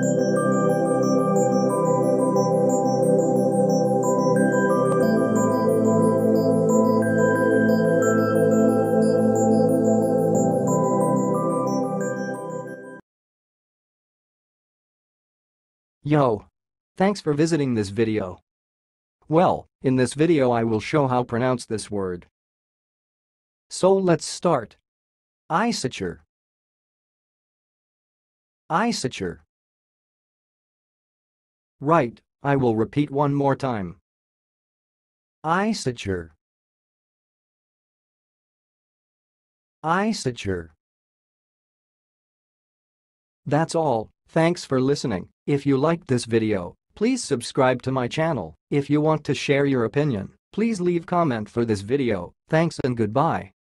Yo! Thanks for visiting this video. Well, in this video I will show how pronounce this word. So let's start. Isochore. Isochore. Right, I will repeat one more time. Isochore. Isochore. That's all, thanks for listening. If you liked this video, please subscribe to my channel. If you want to share your opinion, please leave comment for this video. Thanks and goodbye.